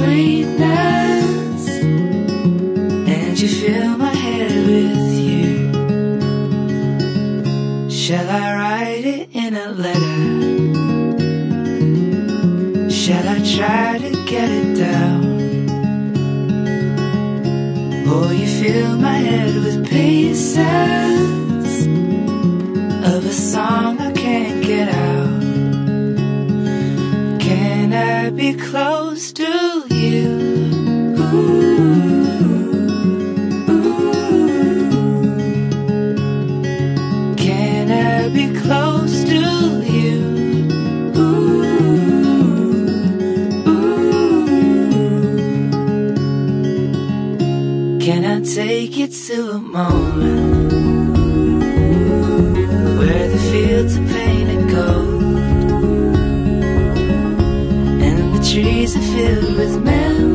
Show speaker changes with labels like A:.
A: sweetness, and you fill my head with you. Shall I write it in a letter? Shall I try to get it down? Oh, you fill my head with pieces of a song I can't get out. Can I be close to you? Can I be close to you? Can I take you to a moment where the fields are painted gold and the trees are filled with memories?